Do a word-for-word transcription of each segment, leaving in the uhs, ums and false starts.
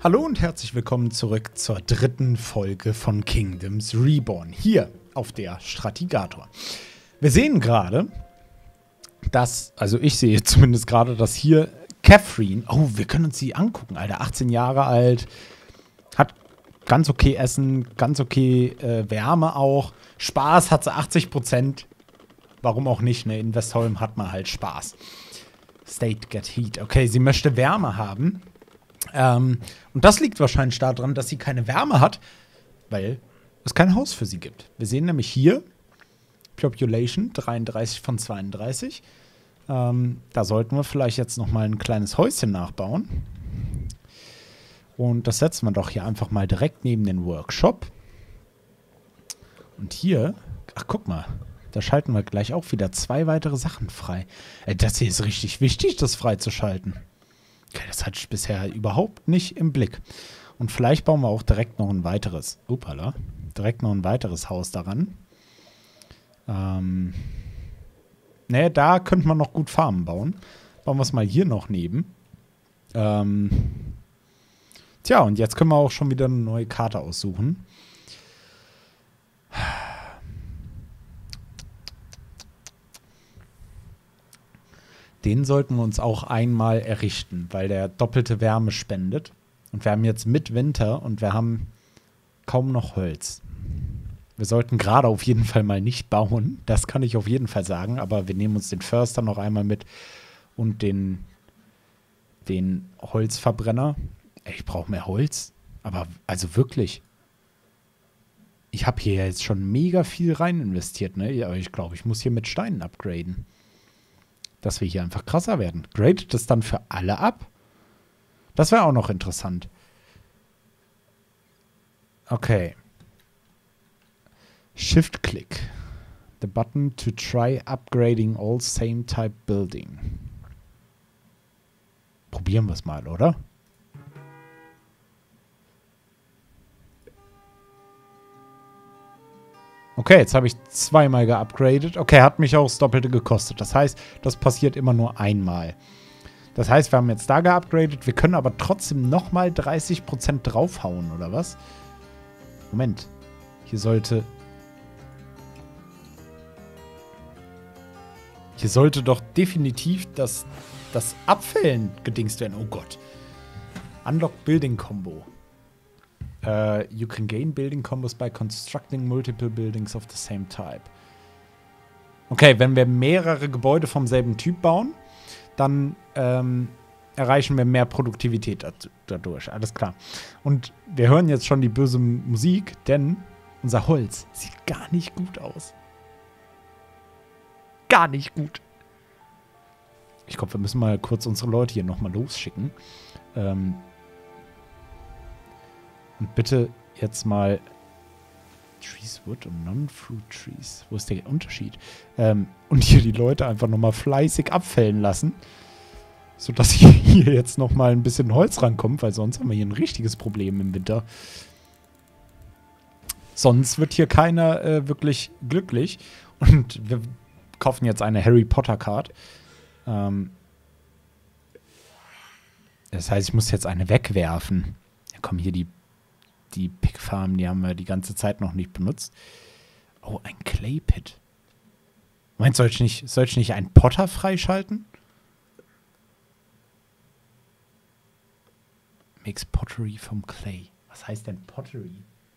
Hallo und herzlich willkommen zurück zur dritten Folge von Kingdoms Reborn, hier auf der Stratigator. Wir sehen gerade, dass, also ich sehe zumindest gerade, dass hier Catherine, oh, wir können uns sie angucken, Alter, achtzehn Jahre alt, hat ganz okay Essen, ganz okay äh, Wärme auch, Spaß hat sie achtzig Prozent, warum auch nicht, ne, in Westholm hat man halt Spaß. State get heat, okay, sie möchte Wärme haben. Ähm, und das liegt wahrscheinlich daran, dass sie keine Wärme hat, weil es kein Haus für sie gibt. Wir sehen nämlich hier Population dreiunddreißig von zweiunddreißig. Ähm, da sollten wir vielleicht jetzt noch mal ein kleines Häuschen nachbauen. Und das setzen wir doch hier einfach mal direkt neben den Workshop. Und hier, ach guck mal, da schalten wir gleich auch wieder zwei weitere Sachen frei. Ey, das hier ist richtig wichtig, das freizuschalten. Okay, das hatte ich bisher überhaupt nicht im Blick. Und vielleicht bauen wir auch direkt noch ein weiteres, upala, direkt noch ein weiteres Haus daran. Ähm, ne, da könnte man noch gut Farmen bauen. Bauen wir es mal hier noch neben. Ähm, tja, und jetzt können wir auch schon wieder eine neue Karte aussuchen. Den sollten wir uns auch einmal errichten, weil der doppelte Wärme spendet. Und wir haben jetzt mit Winter und wir haben kaum noch Holz. Wir sollten gerade auf jeden Fall mal nicht bauen. Das kann ich auf jeden Fall sagen. Aber wir nehmen uns den Förster noch einmal mit und den, den Holzverbrenner. Ey, ich brauche mehr Holz. Aber also wirklich. Ich habe hier jetzt schon mega viel rein investiert, ne? Aber ich glaube, ich muss hier mit Steinen upgraden. Dass wir hier einfach krasser werden. Gradet das dann für alle ab? Das wäre auch noch interessant. Okay. Shift-Click. The button to try upgrading all same type building. Probieren wir es mal, oder? Okay, jetzt habe ich zweimal geupgradet. Okay, hat mich auch das Doppelte gekostet. Das heißt, das passiert immer nur einmal. Das heißt, wir haben jetzt da geupgradet. Wir können aber trotzdem nochmal dreißig Prozent draufhauen, oder was? Moment. Hier sollte... Hier sollte doch definitiv das, das Abfällen gedingst werden. Oh Gott. Unlock Building Combo. Uh, you can gain building combos by constructing multiple buildings of the same type. Okay, wenn wir mehrere Gebäude vom selben Typ bauen, dann ähm, erreichen wir mehr Produktivität dadurch. Alles klar. Und wir hören jetzt schon die böse Musik, denn unser Holz sieht gar nicht gut aus. Gar nicht gut. Ich glaube, wir müssen mal kurz unsere Leute hier nochmal losschicken. Ähm... Und bitte jetzt mal Trees, Wood und Non-Fruit Trees. Wo ist der Unterschied? Ähm, und hier die Leute einfach nochmal fleißig abfällen lassen. Sodass hier jetzt nochmal ein bisschen Holz rankommt, weil sonst haben wir hier ein richtiges Problem im Winter. Sonst wird hier keiner äh, wirklich glücklich. Und wir kaufen jetzt eine Harry Potter Card. Ähm, das heißt, ich muss jetzt eine wegwerfen. Ja, komm, hier die Die Pickfarm, die haben wir die ganze Zeit noch nicht benutzt. Oh, ein Clay Pit. Meinst du, soll ich nicht, soll ich nicht einen Potter freischalten? Makes Pottery from Clay. Was heißt denn Pottery?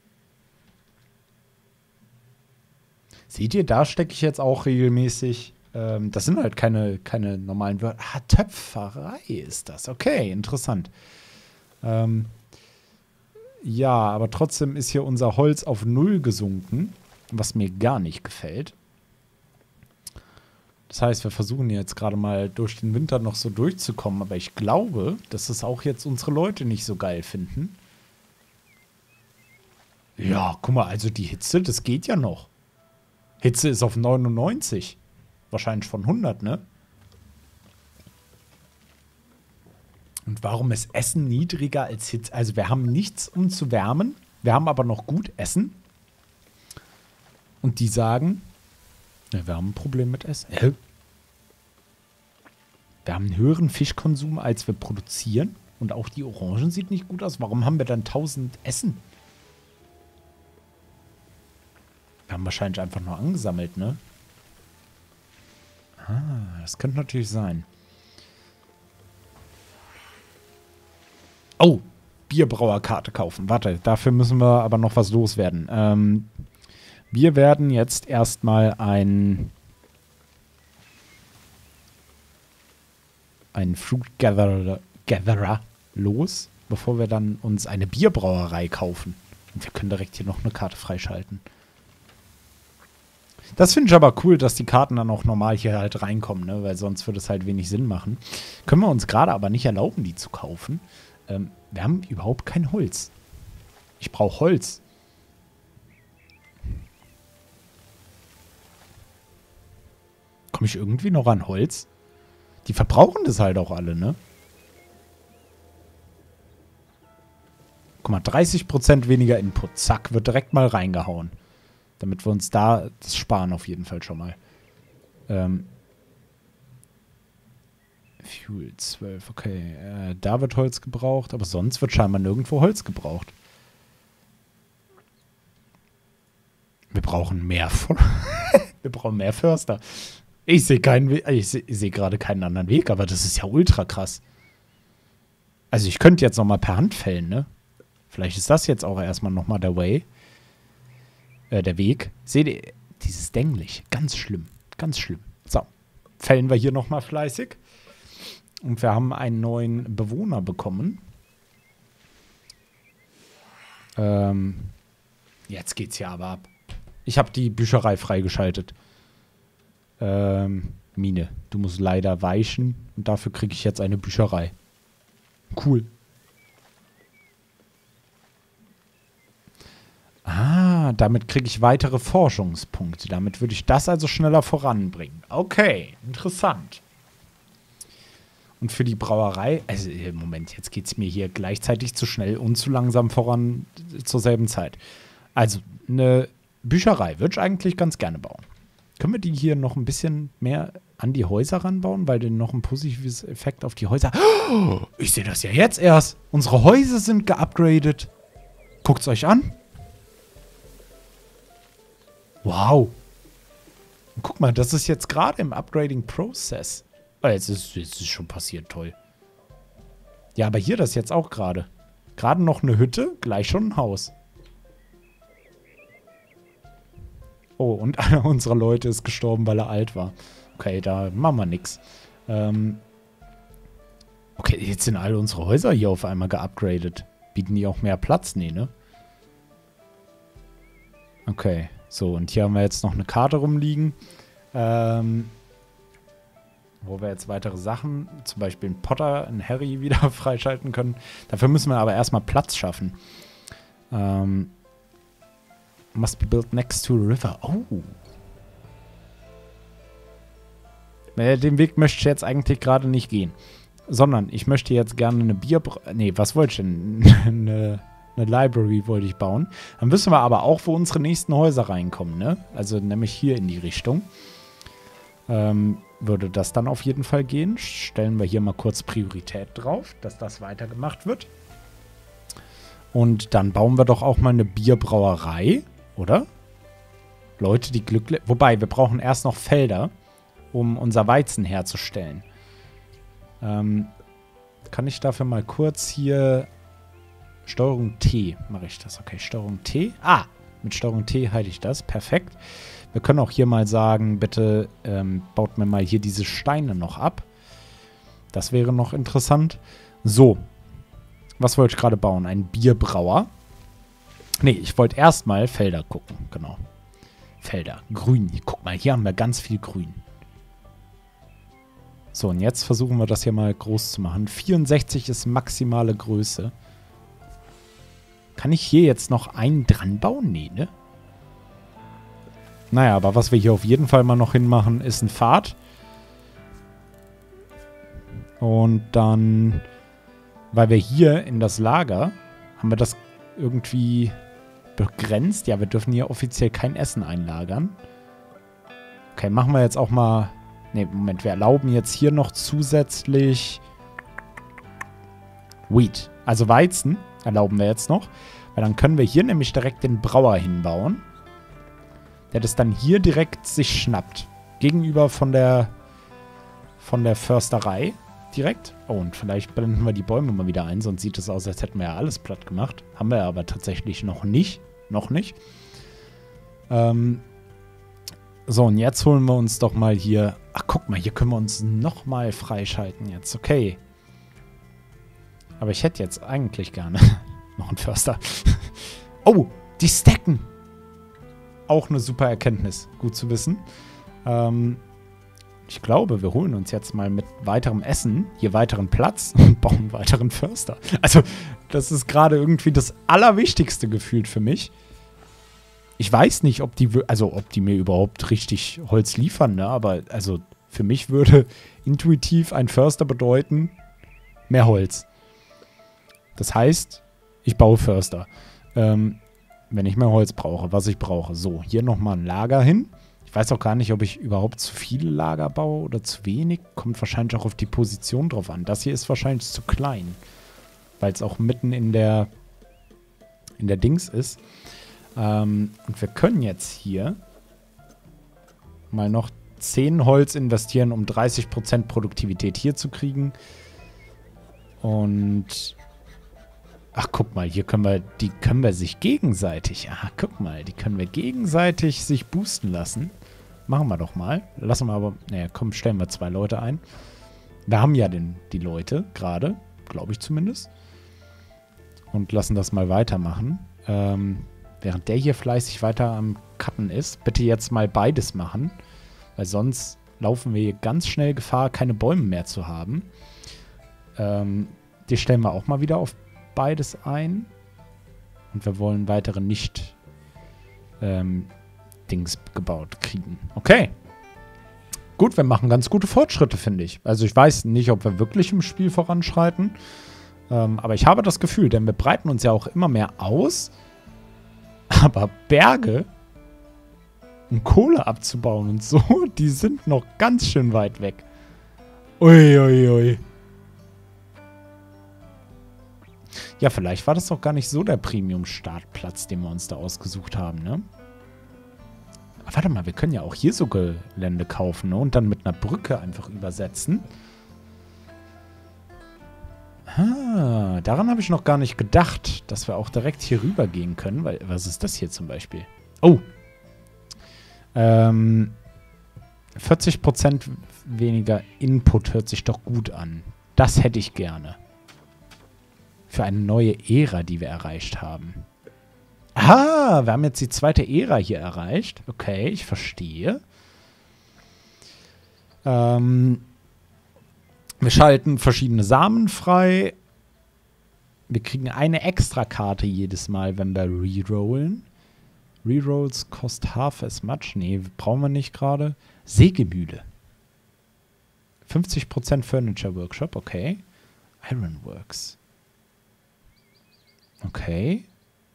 Seht ihr, da stecke ich jetzt auch regelmäßig. Ähm, das sind halt keine, keine normalen Wörter. Ah, Töpferei ist das. Okay, interessant. Ähm. Ja, aber trotzdem ist hier unser Holz auf null gesunken, was mir gar nicht gefällt. Das heißt, wir versuchen jetzt gerade mal durch den Winter noch so durchzukommen, aber ich glaube, dass es auch jetzt unsere Leute nicht so geil finden. Ja, guck mal, also die Hitze, das geht ja noch. Hitze ist auf neunundneunzig. Wahrscheinlich von hundert, ne? Und warum ist Essen niedriger als Hitze? Also wir haben nichts, um zu wärmen. Wir haben aber noch gut Essen. Und die sagen, ja, wir haben ein Problem mit Essen. Äh? Wir haben einen höheren Fischkonsum, als wir produzieren. Und auch die Orangen sieht nicht gut aus. Warum haben wir dann tausend Essen? Wir haben wahrscheinlich einfach nur angesammelt, ne? Ah, das könnte natürlich sein. Oh, Bierbrauerkarte kaufen. Warte, dafür müssen wir aber noch was loswerden. Ähm, wir werden jetzt erstmal ein ein Fruit Gatherer, Gatherer los, bevor wir dann uns eine Bierbrauerei kaufen. Und wir können direkt hier noch eine Karte freischalten. Das finde ich aber cool, dass die Karten dann auch normal hier halt reinkommen, ne? Weil sonst würde es halt wenig Sinn machen. Können wir uns gerade aber nicht erlauben, die zu kaufen. Ähm, wir haben überhaupt kein Holz. Ich brauche Holz. Komme ich irgendwie noch an Holz? Die verbrauchen das halt auch alle, ne? Guck mal, dreißig Prozent weniger Input. Zack, wird direkt mal reingehauen. Damit wir uns da das sparen auf jeden Fall schon mal. Ähm. Fuel zwölf, okay. Äh, da wird Holz gebraucht, aber sonst wird scheinbar nirgendwo Holz gebraucht. Wir brauchen mehr von. Wir brauchen mehr Förster. Ich sehe keinen We ich sehe seh gerade keinen anderen Weg, aber das ist ja ultra krass. Also ich könnte jetzt noch mal per Hand fällen, ne? Vielleicht ist das jetzt auch erstmal noch mal der Way. Äh, der Weg. Seht ihr, dieses Denglich. Ganz schlimm. Ganz schlimm. So. Fällen wir hier noch mal fleißig. Und wir haben einen neuen Bewohner bekommen. Ähm, jetzt geht's ja aber ab. Ich habe die Bücherei freigeschaltet. Ähm, Mine, du musst leider weichen. Und dafür kriege ich jetzt eine Bücherei. Cool. Ah, damit kriege ich weitere Forschungspunkte. Damit würde ich das also schneller voranbringen. Okay, interessant. Und für die Brauerei, also im Moment, jetzt geht es mir hier gleichzeitig zu schnell und zu langsam voran zur selben Zeit. Also, eine Bücherei würde ich eigentlich ganz gerne bauen. Können wir die hier noch ein bisschen mehr an die Häuser ranbauen, weil dann noch ein positives Effekt auf die Häuser... Oh, ich sehe das ja jetzt erst. Unsere Häuser sind geupgradet. Guckt's euch an. Wow. Und guck mal, das ist jetzt gerade im Upgrading-Prozess. Oh, jetzt ist es schon passiert, toll. Ja, aber hier das jetzt auch gerade. Gerade noch eine Hütte, gleich schon ein Haus. Oh, und einer unserer Leute ist gestorben, weil er alt war. Okay, da machen wir nix. Ähm okay, jetzt sind alle unsere Häuser hier auf einmal geupgradet. Bieten die auch mehr Platz? Nee, ne? Okay, so, und hier haben wir jetzt noch eine Karte rumliegen. Ähm... Wo wir jetzt weitere Sachen, zum Beispiel einen Potter, einen Harry wieder freischalten können. Dafür müssen wir aber erstmal Platz schaffen. Ähm, must be built next to a river. Oh. Den Weg möchte ich jetzt eigentlich gerade nicht gehen. Sondern ich möchte jetzt gerne eine Bier... Nee, was wollte ich denn? eine, eine Library wollte ich bauen. Dann wissen wir aber auch, wo unsere nächsten Häuser reinkommen, ne? Also nämlich hier in die Richtung. Ähm... würde das dann auf jeden Fall gehen. Stellen wir hier mal kurz Priorität drauf, dass das weitergemacht wird. Und dann bauen wir doch auch mal eine Bierbrauerei, oder? Leute, die glücklich... Wobei, wir brauchen erst noch Felder, um unser Weizen herzustellen. Ähm, kann ich dafür mal kurz hier... Steuerung T mache ich das. Okay, Steuerung T. Ah, mit Steuerung T halte ich das. Perfekt. Wir können auch hier mal sagen, bitte ähm, baut mir mal hier diese Steine noch ab. Das wäre noch interessant. So. Was wollte ich gerade bauen? Ein Bierbrauer. Nee, ich wollte erstmal Felder gucken. Genau. Felder. Grün. Guck mal, hier haben wir ganz viel Grün. So, und jetzt versuchen wir das hier mal groß zu machen. vierundsechzig ist maximale Größe. Kann ich hier jetzt noch einen dran bauen? Nee, ne? Naja, aber was wir hier auf jeden Fall mal noch hinmachen, ist ein Pfad. Und dann, weil wir hier in das Lager, haben wir das irgendwie begrenzt. Ja, wir dürfen hier offiziell kein Essen einlagern. Okay, machen wir jetzt auch mal... Ne, Moment, wir erlauben jetzt hier noch zusätzlich Wheat. Also Weizen erlauben wir jetzt noch. Weil dann können wir hier nämlich direkt den Brauer hinbauen. Der das dann hier direkt sich schnappt. Gegenüber von der von der Försterei direkt. Oh, und vielleicht blenden wir die Bäume mal wieder ein, sonst sieht es aus, als hätten wir ja alles platt gemacht. Haben wir aber tatsächlich noch nicht. Noch nicht. Ähm, so, und jetzt holen wir uns doch mal hier... Ach, guck mal, hier können wir uns nochmal freischalten jetzt. Okay. Aber ich hätte jetzt eigentlich gerne noch einen Förster. Oh, die stacken. Auch eine super Erkenntnis. Gut zu wissen. Ähm, ich glaube, wir holen uns jetzt mal mit weiterem Essen hier weiteren Platz und bauen einen weiteren Förster. Also, das ist gerade irgendwie das Allerwichtigste gefühlt für mich. Ich weiß nicht, ob die, also ob die mir überhaupt richtig Holz liefern, ne? Aber also für mich würde intuitiv ein Förster bedeuten, mehr Holz. Das heißt, ich baue Förster. Ähm, wenn ich mehr Holz brauche, was ich brauche. So, hier nochmal ein Lager hin. Ich weiß auch gar nicht, ob ich überhaupt zu viele Lager baue oder zu wenig. Kommt wahrscheinlich auch auf die Position drauf an. Das hier ist wahrscheinlich zu klein. Weil es auch mitten in der, in der Dings ist. Ähm, und wir können jetzt hier mal noch zehn Holz investieren, um dreißig Prozent Produktivität hier zu kriegen. Und ach, guck mal, hier können wir, die können wir sich gegenseitig, ach, guck mal, die können wir gegenseitig sich boosten lassen. Machen wir doch mal. Lassen wir aber, naja, komm, stellen wir zwei Leute ein. Wir haben ja den, die Leute gerade, glaube ich zumindest. Und lassen das mal weitermachen. Ähm, während der hier fleißig weiter am Cutten ist, bitte jetzt mal beides machen. Weil sonst laufen wir hier ganz schnell Gefahr, keine Bäume mehr zu haben. Ähm, die stellen wir auch mal wieder auf beides ein. Und wir wollen weitere nicht ähm, Dings gebaut kriegen. Okay. Gut, wir machen ganz gute Fortschritte, finde ich. Also ich weiß nicht, ob wir wirklich im Spiel voranschreiten. Ähm, aber ich habe das Gefühl, denn wir breiten uns ja auch immer mehr aus. Aber Berge, um Kohle abzubauen und so, die sind noch ganz schön weit weg. Ui, ui, ui. Ja, vielleicht war das doch gar nicht so der Premium-Startplatz, den wir uns da ausgesucht haben, ne? Aber warte mal, wir können ja auch hier so Gelände kaufen, ne? Und dann mit einer Brücke einfach übersetzen. Ah, daran habe ich noch gar nicht gedacht, dass wir auch direkt hier rüber gehen können. Weil, was ist das hier zum Beispiel? Oh. Ähm, vierzig Prozent weniger Input hört sich doch gut an. Das hätte ich gerne. Für eine neue Ära, die wir erreicht haben. Ah, wir haben jetzt die zweite Ära hier erreicht. Okay, ich verstehe. Ähm, wir schalten verschiedene Samen frei. Wir kriegen eine Extrakarte jedes Mal, wenn wir rerollen. Rerolls cost half as much. Nee, brauchen wir nicht gerade. Sägemühle. fünfzig Prozent Furniture Workshop, okay. Ironworks. Okay.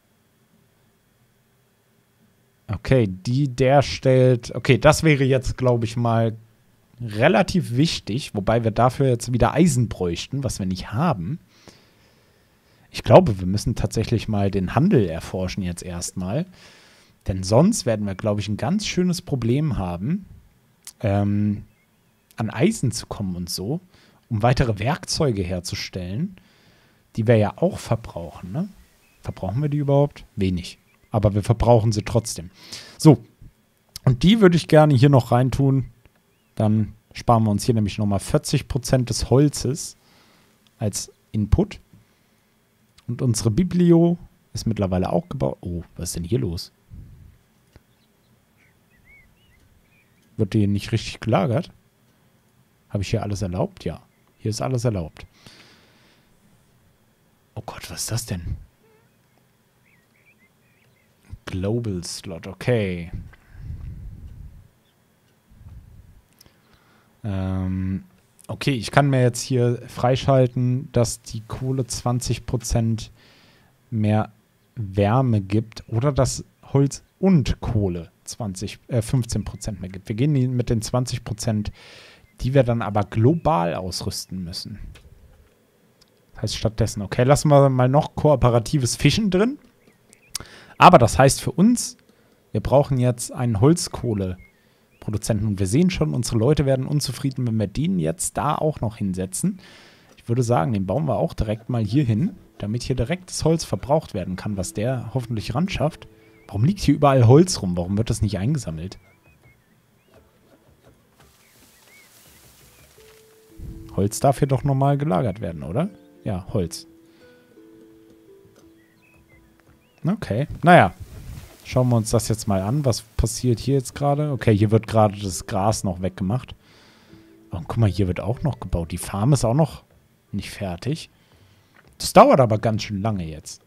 Okay, die, der stellt... Okay, das wäre jetzt, glaube ich, mal relativ wichtig, wobei wir dafür jetzt wieder Eisen bräuchten, was wir nicht haben. Ich glaube, wir müssen tatsächlich mal den Handel erforschen jetzt erstmal. Denn sonst werden wir, glaube ich, ein ganz schönes Problem haben, ähm, an Eisen zu kommen und so, um weitere Werkzeuge herzustellen, die wir ja auch verbrauchen, ne? Verbrauchen wir die überhaupt? Wenig. Aber wir verbrauchen sie trotzdem. So. Und die würde ich gerne hier noch reintun. Dann sparen wir uns hier nämlich nochmal vierzig Prozent des Holzes als Input. Und unsere Biblio ist mittlerweile auch gebaut. Oh, was ist denn hier los? Wird die nicht richtig gelagert? Habe ich hier alles erlaubt? Ja. Hier ist alles erlaubt. Oh Gott, was ist das denn? Global Slot, okay. Ähm, okay, ich kann mir jetzt hier freischalten, dass die Kohle zwanzig Prozent mehr Wärme gibt oder dass Holz und Kohle zwanzig, äh, fünfzehn Prozent mehr gibt. Wir gehen mit den zwanzig Prozent, die wir dann aber global ausrüsten müssen. Das Heißt stattdessen, okay, lassen wir mal noch kooperatives Fischen drin. Aber das heißt für uns, wir brauchen jetzt einen Holzkohleproduzenten. Und wir sehen schon, unsere Leute werden unzufrieden, wenn wir den jetzt da auch noch hinsetzen. Ich würde sagen, den bauen wir auch direkt mal hier hin, damit hier direkt das Holz verbraucht werden kann, was der hoffentlich ran schafft. Warum liegt hier überall Holz rum? Warum wird das nicht eingesammelt? Holz darf hier doch normal gelagert werden, oder? Ja, Holz. Okay, naja. Schauen wir uns das jetzt mal an. Was passiert hier jetzt gerade? Okay, hier wird gerade das Gras noch weggemacht. Oh, guck mal, hier wird auch noch gebaut. Die Farm ist auch noch nicht fertig. Das dauert aber ganz schön lange jetzt.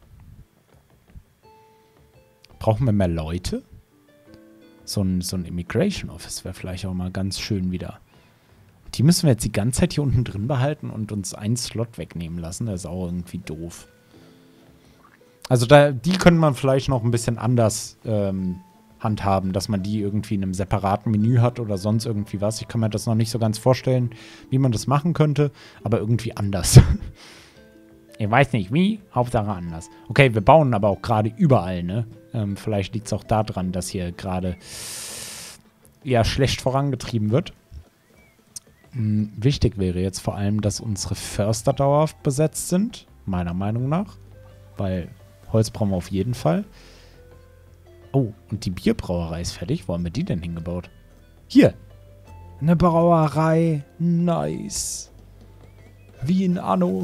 Brauchen wir mehr Leute? So ein, so ein Immigration Office wäre vielleicht auch mal ganz schön wieder. Die müssen wir jetzt die ganze Zeit hier unten drin behalten und uns einen Slot wegnehmen lassen. Das ist auch irgendwie doof. Also da, die können man vielleicht noch ein bisschen anders ähm, handhaben, dass man die irgendwie in einem separaten Menü hat oder sonst irgendwie was. Ich kann mir das noch nicht so ganz vorstellen, wie man das machen könnte, aber irgendwie anders. Ich weiß nicht wie, Hauptsache anders. Okay, wir bauen aber auch gerade überall, ne? Ähm, vielleicht liegt es auch daran, dass hier gerade eher schlecht vorangetrieben wird. Hm, wichtig wäre jetzt vor allem, dass unsere Förster dauerhaft besetzt sind, meiner Meinung nach. Weil Holz brauchen wir auf jeden Fall. Oh, und die Bierbrauerei ist fertig. Wo haben wir die denn hingebaut? Hier. Eine Brauerei. Nice. Wie in Anno.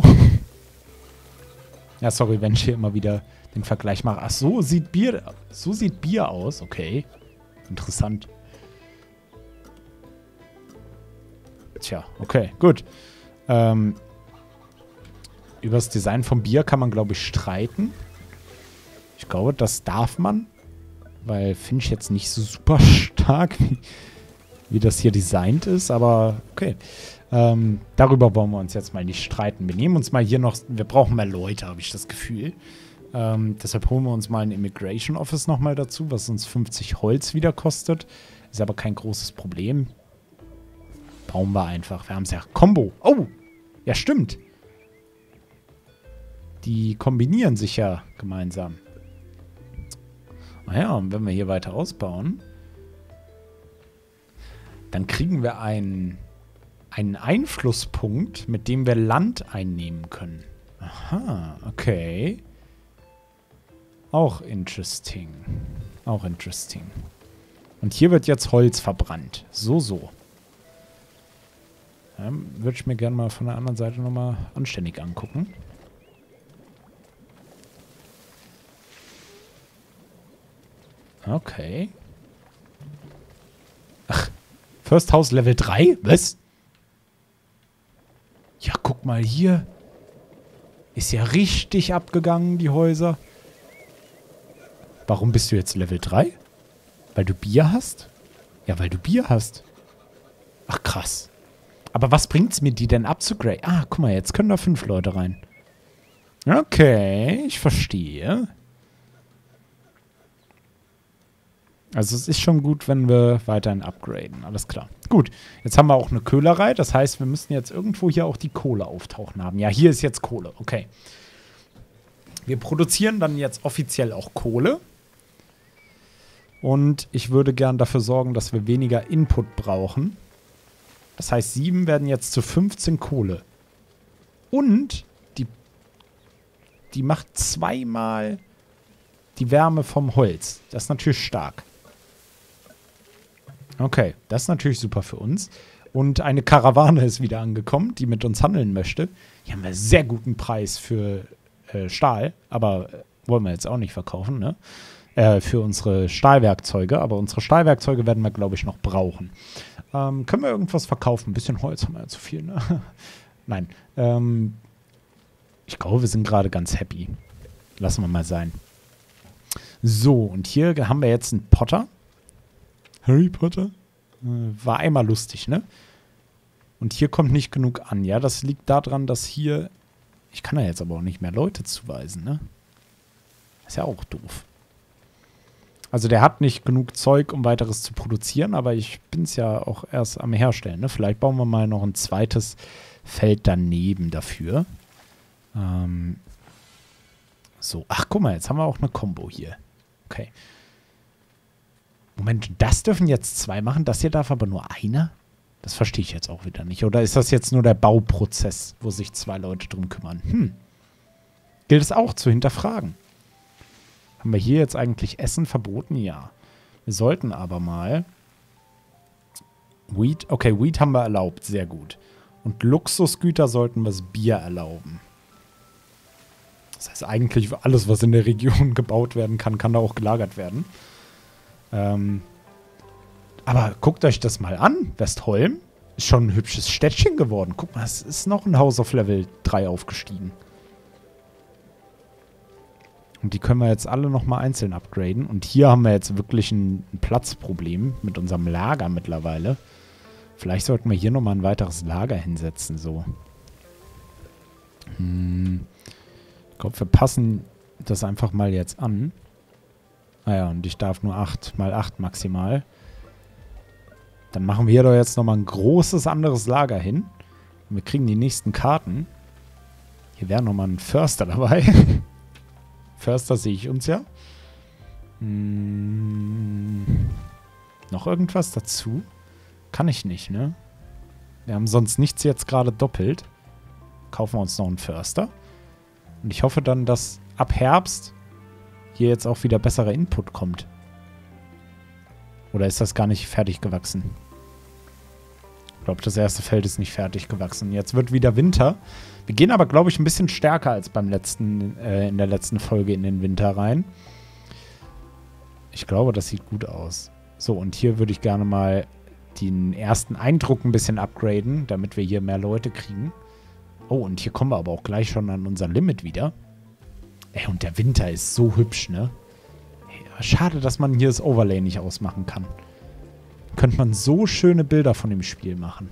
Ja, sorry, wenn ich hier immer wieder den Vergleich mache. Ach, so sieht Bier, so sieht Bier aus. Okay. Interessant. Tja, okay, gut. Ähm, über das Design vom Bier kann man, glaube ich, streiten. Ich glaube, das darf man. Weil finde ich jetzt nicht so super stark, wie, wie das hier designt ist. Aber okay. Ähm, darüber wollen wir uns jetzt mal nicht streiten. Wir nehmen uns mal hier noch... Wir brauchen mehr Leute, habe ich das Gefühl. Ähm, deshalb holen wir uns mal ein Immigration Office nochmal dazu, was uns fünfzig Holz wieder kostet. Ist aber kein großes Problem. Bauen wir einfach. Wir haben es ja... Combo. Oh! Ja, stimmt. Die kombinieren sich ja gemeinsam. Naja, und wenn wir hier weiter ausbauen, dann kriegen wir einen, einen Einflusspunkt, mit dem wir Land einnehmen können. Aha, okay. Auch interesting. Auch interesting. Und hier wird jetzt Holz verbrannt. So, so. Ja, würde ich mir gerne mal von der anderen Seite nochmal anständig angucken. Okay. Ach, First House Level drei? Was? Ja, guck mal hier. Ist ja richtig abgegangen, die Häuser. Warum bist du jetzt Level drei? Weil du Bier hast? Ja, weil du Bier hast. Ach, krass. Aber was bringt's mir, die denn abzugraden? Ah, guck mal, jetzt können da fünf Leute rein. Okay, ich verstehe. Also es ist schon gut, wenn wir weiterhin upgraden. Alles klar. Gut, jetzt haben wir auch eine Köhlerei. Das heißt, wir müssen jetzt irgendwo hier auch die Kohle auftauchen haben. Ja, hier ist jetzt Kohle. Okay. Wir produzieren dann jetzt offiziell auch Kohle. Und ich würde gern dafür sorgen, dass wir weniger Input brauchen. Das heißt, sieben werden jetzt zu fünfzehn Kohle. Und die, die macht zweimal die Wärme vom Holz. Das ist natürlich stark. Okay, das ist natürlich super für uns. Und eine Karawane ist wieder angekommen, die mit uns handeln möchte. Hier haben wir einen sehr guten Preis für äh, Stahl, aber äh, wollen wir jetzt auch nicht verkaufen, ne? Äh, für unsere Stahlwerkzeuge, aber unsere Stahlwerkzeuge werden wir, glaube ich, noch brauchen. Ähm, können wir irgendwas verkaufen? Ein bisschen Holz haben wir ja zu viel, ne? Nein. Ähm, ich glaube, wir sind gerade ganz happy. Lassen wir mal sein. So, und hier haben wir jetzt einen Potter. Harry Potter? Äh, war einmal lustig, ne? Und hier kommt nicht genug an, ja? Das liegt daran, dass hier... Ich kann ja jetzt aber auch nicht mehr Leute zuweisen, ne? Ist ja auch doof. Also der hat nicht genug Zeug, um weiteres zu produzieren, aber ich bin es ja auch erst am Herstellen, ne? Vielleicht bauen wir mal noch ein zweites Feld daneben dafür. Ähm, so, ach guck mal, jetzt haben wir auch eine Combo hier. Okay. Moment, das dürfen jetzt zwei machen, das hier darf aber nur einer? Das verstehe ich jetzt auch wieder nicht. Oder ist das jetzt nur der Bauprozess, wo sich zwei Leute drum kümmern? Hm. Gilt es auch zu hinterfragen. Haben wir hier jetzt eigentlich Essen verboten? Ja. Wir sollten aber mal Weed, okay, Weed haben wir erlaubt, sehr gut. Und Luxusgüter sollten wir das Bier erlauben. Das heißt eigentlich, alles, was in der Region gebaut werden kann, kann da auch gelagert werden. Ähm, aber guckt euch das mal an. Westholm ist schon ein hübsches Städtchen geworden. Guck mal, es ist noch ein Haus auf Level drei aufgestiegen. Und die können wir jetzt alle nochmal einzeln upgraden. Und hier haben wir jetzt wirklich ein, ein Platzproblem mit unserem Lager mittlerweile. Vielleicht sollten wir hier nochmal ein weiteres Lager hinsetzen, so. Hm. Ich glaube, wir passen das einfach mal jetzt an. Naja, und ich darf nur acht mal acht maximal. Dann machen wir hier doch jetzt nochmal ein großes anderes Lager hin. Und wir kriegen die nächsten Karten. Hier wäre nochmal ein Förster dabei. Förster sehe ich uns ja. Hm. Noch irgendwas dazu? Kann ich nicht, ne? Wir haben sonst nichts jetzt gerade doppelt. Kaufen wir uns noch einen Förster. Und ich hoffe dann, dass ab Herbst hier jetzt auch wieder besserer Input kommt. Oder ist das gar nicht fertig gewachsen? Ich glaube, das erste Feld ist nicht fertig gewachsen. Jetzt wird wieder Winter. Wir gehen aber, glaube ich, ein bisschen stärker als beim letzten, äh, in der letzten Folge in den Winter rein. Ich glaube, das sieht gut aus. So, und hier würde ich gerne mal den ersten Eindruck ein bisschen upgraden, damit wir hier mehr Leute kriegen. Oh, und hier kommen wir aber auch gleich schon an unser Limit wieder. Ey, und der Winter ist so hübsch, ne? Ey, schade, dass man hier das Overlay nicht ausmachen kann. Könnte man so schöne Bilder von dem Spiel machen.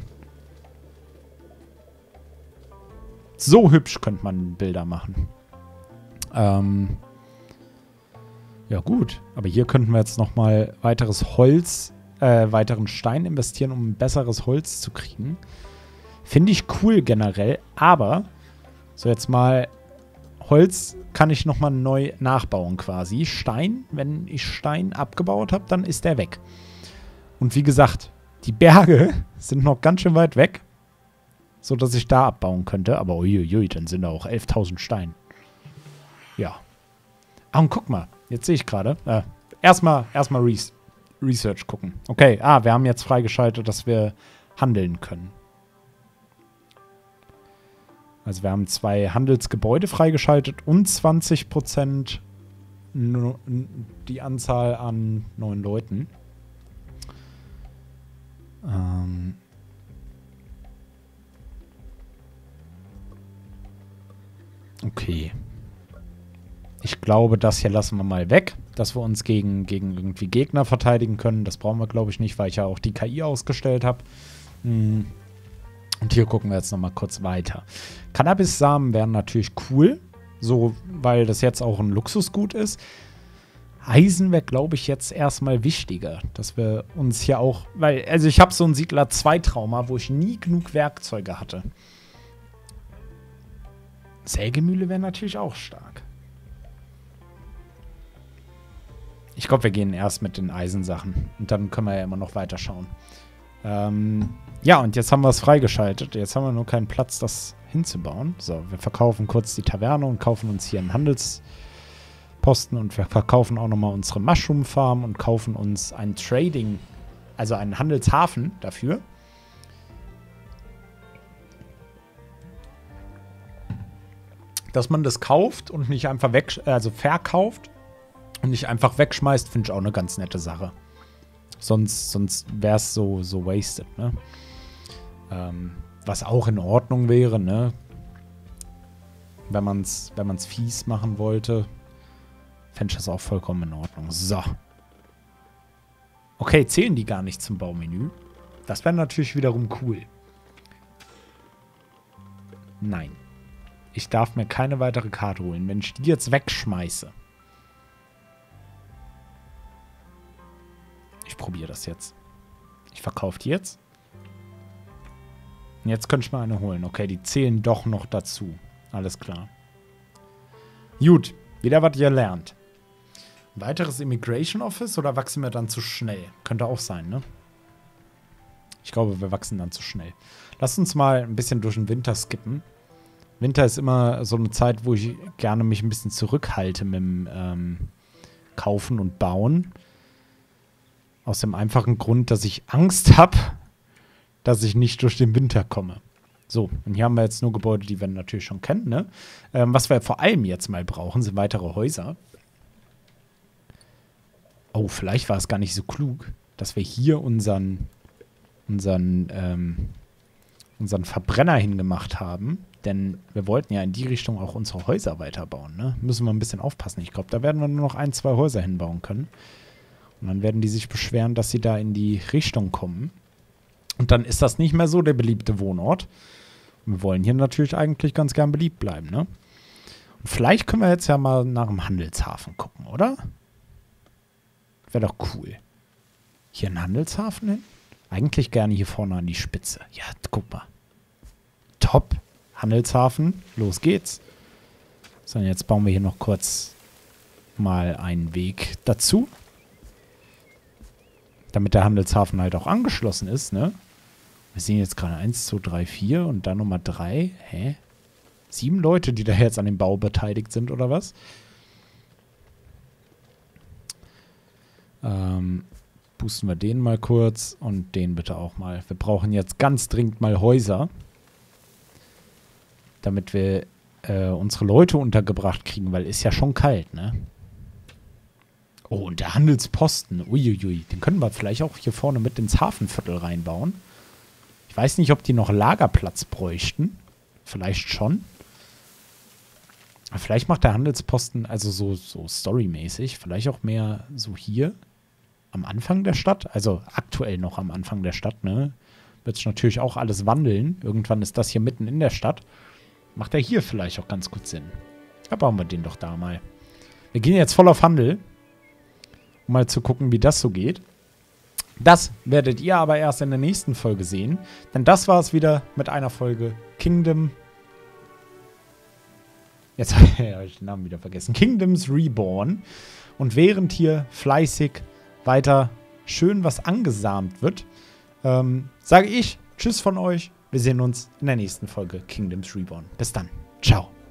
So hübsch könnte man Bilder machen. Ähm... Ja gut, aber hier könnten wir jetzt nochmal weiteres Holz, äh, weiteren Stein investieren, um ein besseres Holz zu kriegen. Finde ich cool generell, aber so jetzt mal Holz kann ich nochmal neu nachbauen quasi. Stein, wenn ich Stein abgebaut habe, dann ist der weg. Und wie gesagt, die Berge sind noch ganz schön weit weg, sodass ich da abbauen könnte. Aber uiuiui, dann sind da auch elftausend Steine. Ja. Ah, und guck mal. Jetzt sehe ich gerade. Äh, erstmal erstmal Re- Research gucken. Okay, ah, wir haben jetzt freigeschaltet, dass wir handeln können. Also wir haben zwei Handelsgebäude freigeschaltet und zwanzig Prozent die Anzahl an neuen Leuten. Ähm okay. Ich glaube, das hier lassen wir mal weg, dass wir uns gegen, gegen irgendwie Gegner verteidigen können. Das brauchen wir, glaube ich, nicht, weil ich ja auch die K I ausgestellt habe. Und hier gucken wir jetzt nochmal kurz weiter. Cannabis-Samen wären natürlich cool, so, weil das jetzt auch ein Luxusgut ist. Eisen wäre, glaube ich, jetzt erstmal wichtiger, dass wir uns hier auch, weil, also ich habe so ein Siedler zwei Trauma, wo ich nie genug Werkzeuge hatte. Sägemühle wäre natürlich auch stark. Ich glaube, wir gehen erst mit den Eisensachen. Und dann können wir ja immer noch weiter schauen. Ähm, ja, und jetzt haben wir es freigeschaltet. Jetzt haben wir nur keinen Platz, das hinzubauen. So, wir verkaufen kurz die Taverne und kaufen uns hier einen Handelsposten. Und wir verkaufen auch nochmal unsere Mushroom Farm und kaufen uns ein Trading, also einen Handelshafen dafür. Dass man das kauft und nicht einfach weg, also verkauft. Und nicht einfach wegschmeißt, finde ich auch eine ganz nette Sache. Sonst, sonst wäre es so, so wasted, ne? Ähm, was auch in Ordnung wäre, ne? Wenn man es wenn man's fies machen wollte, fände ich das auch vollkommen in Ordnung. So. Okay, zählen die gar nicht zum Baumenü? Das wäre natürlich wiederum cool. Nein. Ich darf mir keine weitere Karte holen. Wenn ich die jetzt wegschmeiße. Ich probiere das jetzt. Ich verkaufe die jetzt. Und jetzt könnte ich mal eine holen. Okay, die zählen doch noch dazu. Alles klar. Gut, wieder was ihr lernt. Ein weiteres Immigration Office oder wachsen wir dann zu schnell? Könnte auch sein, ne? Ich glaube, wir wachsen dann zu schnell. Lasst uns mal ein bisschen durch den Winter skippen. Winter ist immer so eine Zeit, wo ich gerne mich ein bisschen zurückhalte mit dem ähm, Kaufen und Bauen. Aus dem einfachen Grund, dass ich Angst habe, dass ich nicht durch den Winter komme. So, und hier haben wir jetzt nur Gebäude, die wir natürlich schon kennen, ne? Ähm, was wir vor allem jetzt mal brauchen, sind weitere Häuser. Oh, vielleicht war es gar nicht so klug, dass wir hier unseren, unseren, ähm, unseren Verbrenner hingemacht haben. Denn wir wollten ja in die Richtung auch unsere Häuser weiterbauen, ne? Müssen wir ein bisschen aufpassen. Ich glaube, da werden wir nur noch ein, zwei Häuser hinbauen können. Und dann werden die sich beschweren, dass sie da in die Richtung kommen. Und dann ist das nicht mehr so der beliebte Wohnort. Und wir wollen hier natürlich eigentlich ganz gern beliebt bleiben, ne? Und vielleicht können wir jetzt ja mal nach dem Handelshafen gucken, oder? Wäre doch cool. Hier ein Handelshafen hin? Eigentlich gerne hier vorne an die Spitze. Ja, guck mal. Top. Handelshafen. Los geht's. So, und jetzt bauen wir hier noch kurz mal einen Weg dazu. Damit der Handelshafen halt auch angeschlossen ist, ne? Wir sehen jetzt gerade eins, zwei, drei, vier und dann Nummer drei. Hä? Sieben Leute, die da jetzt an dem Bau beteiligt sind, oder was? Ähm, boosten wir den mal kurz und den bitte auch mal. Wir brauchen jetzt ganz dringend mal Häuser, damit wir äh, unsere Leute untergebracht kriegen, weil ist ja schon kalt, ne? Oh, und der Handelsposten. Uiuiui. Den können wir vielleicht auch hier vorne mit ins Hafenviertel reinbauen. Ich weiß nicht, ob die noch Lagerplatz bräuchten. Vielleicht schon. Aber vielleicht macht der Handelsposten, also so, so storymäßig, vielleicht auch mehr so hier am Anfang der Stadt. Also aktuell noch am Anfang der Stadt, ne? Wird sich natürlich auch alles wandeln. Irgendwann ist das hier mitten in der Stadt. Macht er hier vielleicht auch ganz gut Sinn. Da bauen wir den doch da mal. Wir gehen jetzt voll auf Handel. Um mal zu gucken, wie das so geht. Das werdet ihr aber erst in der nächsten Folge sehen. Denn das war es wieder mit einer Folge Kingdom. Jetzt habe ich den Namen wieder vergessen. Kingdoms Reborn. Und während hier fleißig weiter schön was angesamt wird, ähm, sage ich Tschüss von euch. Wir sehen uns in der nächsten Folge Kingdoms Reborn. Bis dann. Ciao.